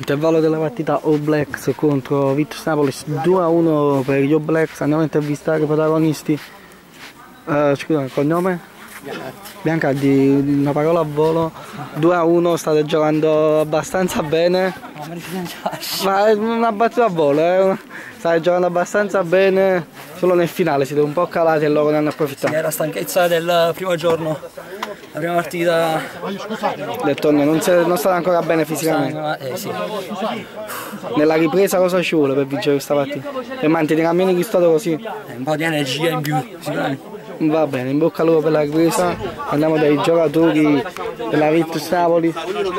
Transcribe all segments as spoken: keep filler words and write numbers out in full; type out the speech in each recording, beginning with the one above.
Intervallo della partita All Blacks contro Virtus Napolis, due a uno per gli All Blacks. Andiamo a intervistare i protagonisti. Uh, scusa, il cognome? Biancardi, una parola a volo. due a uno, state giocando abbastanza bene. Ma è una battuta a volo, eh? State giocando abbastanza bene, solo nel finale siete un po' calati e loro ne hanno approfittato. Sì, era stanchezza del primo giorno, la prima partita del torneo, non, non state ancora bene fisicamente. Eh, sì. Nella ripresa cosa ci vuole per vincere questa partita? Per mantenere almeno il stato così? Un po' di energia in più, sicuramente. Va bene, in bocca al lupo per la ripresa. Andiamo dai giocatori della Virtus Napoli.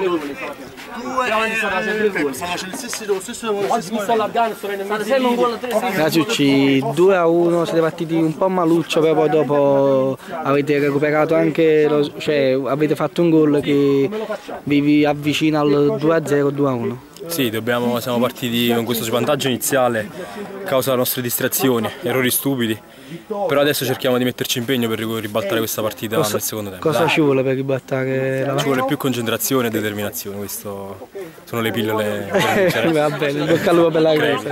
Ragazzi, due a uno, siete partiti un po' maluccio, però poi dopo avete recuperato anche, lo, cioè avete fatto un gol che vi avvicina al due a zero, due a uno. Sì, dobbiamo, siamo partiti con questo svantaggio iniziale a causa delle nostre distrazioni, errori stupidi, però adesso cerchiamo di metterci impegno per ribaltare questa partita cosa, nel secondo tempo. Cosa ci vuole per ribaltare la partita? Ci vuole più concentrazione e determinazione, queste sono le pillole per vincere. Va bene, in bocca al lupo per la ripresa.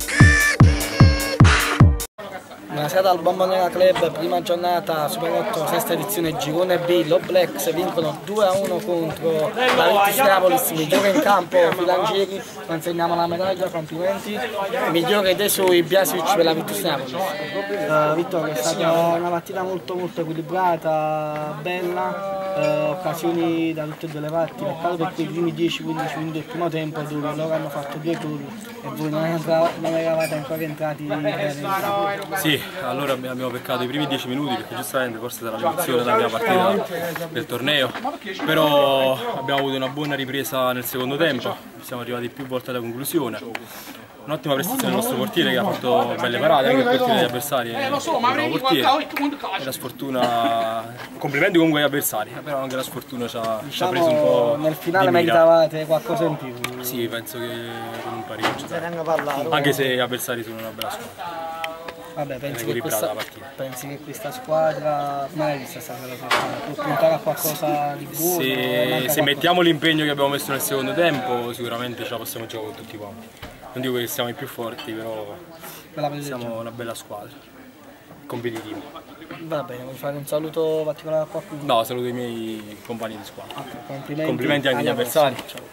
Buonasera dal Bombonera Club, prima giornata Super otto, sesta edizione girone B. L'All Blacks vincono due a uno contro la Virtus Napolis, migliore in campo Filangieri, consegniamo la medaglia, complimenti. Migliore dei suoi Biasic per la Virtus Napolis. Uh, Vittorio, è stata una partita molto molto equilibrata, bella, uh, occasioni da tutte e due le parti, peccato per quei primi dieci quindici minuti del primo tempo dove loro hanno fatto due gol e voi non, entra, non eravate ancora entrati bene. Sì, allora abbiamo peccato i primi dieci minuti perché giustamente forse sarà l'emozione della prima partita del torneo, però abbiamo avuto una buona ripresa nel secondo tempo, siamo arrivati più volte alla conclusione. Un'ottima prestazione del nostro portiere che ha fatto belle parate, anche il portiere degli avversari è un bravo portiere e la sfortuna, complimenti comunque agli avversari, però anche la sfortuna ci ha, diciamo, ci ha preso un po'. Nel finale meritavate qualcosa in più? Sì, penso che con un pareggio, anche se gli avversari sono una bella squadra. Vabbè, pensi che, questa, pensi che questa squadra, come l'hai vista stata la fortuna? Può puntare a qualcosa di buono? Se, se mettiamo l'impegno che abbiamo messo nel secondo tempo, sicuramente ce la possiamo giocare con tutti quanti. Non dico che siamo i più forti, però siamo una bella squadra, competitiva. Va bene, vuoi fare un saluto particolare a qualcuno? No, saluto i miei compagni di squadra. Okay, complimenti, complimenti anche agli avversari.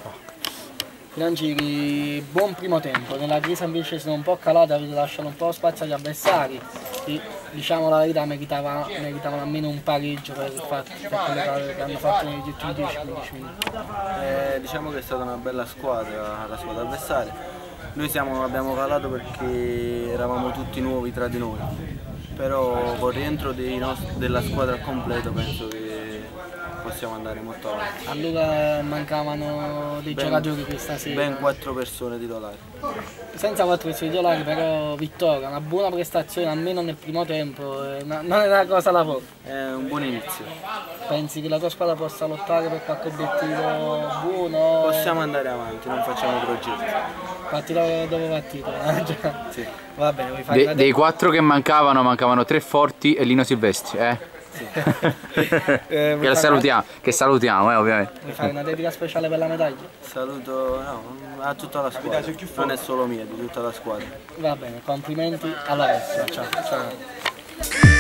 Filangieri, buon primo tempo, nella ripresa invece sono un po' calate, avete lasciato un po' spazio agli avversari e diciamo la verità meritava, meritavano almeno un pareggio per, il fatto, per quello che hanno fatto negli ultimi dieci quindici minuti. Eh, diciamo che è stata una bella squadra, la squadra avversaria. Noi siamo, abbiamo calato perché eravamo tutti nuovi tra di noi, però con il rientro dei nostri, della squadra al completo penso che possiamo andare molto avanti. Allora mancavano dei ben, giocatori questa sera? Ben quattro persone titolari. Senza quattro persone titolari però vittoria, una buona prestazione almeno nel primo tempo, non è una cosa da poco. È un buon inizio. Pensi che la tua squadra possa lottare per qualche obiettivo buono? Possiamo andare avanti, non facciamo progetti. Partita dopo partita? Sì. Va bene, vuoi fare De, dei quattro che mancavano, mancavano tre Forti e Lino Silvestri, eh? Sì. eh, che, salutiamo, che salutiamo, eh, ovviamente. Vuoi fare una dedica speciale per la medaglia? Saluto no, a tutta la squadra, non è solo mia, di tutta la squadra. Va bene, complimenti, alla prossima, ciao. Ciao.